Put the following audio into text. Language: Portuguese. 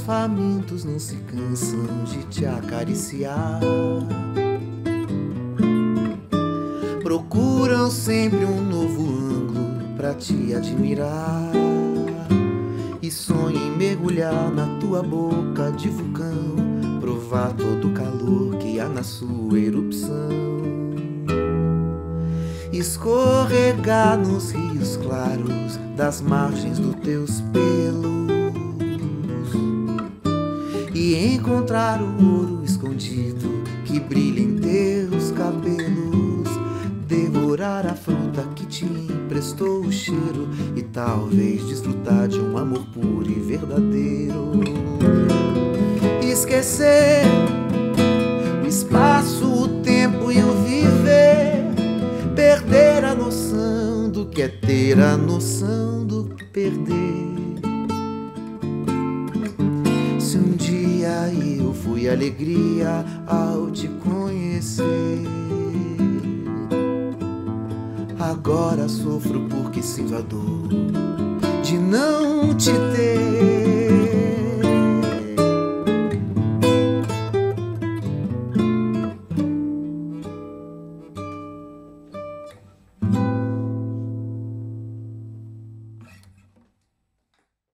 famintos não se cansam de te acariciar. Procuram sempre um novo ângulo pra te admirar e sonham em mergulhar na tua boca de vulcão, provar todo o calor que há na sua erupção, escorregar nos rios claros das margens dos teus pelos e encontrar o ouro escondido que brilha em teus cabelos, devorar a fruta que te emprestou o cheiro e talvez desfrutar de um amor puro e verdadeiro. Esquecer o espaço, o tempo e o viver, perder a noção do que é ter a noção do perder. Se um dia eu fui alegria ao te conhecer, agora sofro porque sinto a dor de não te ter.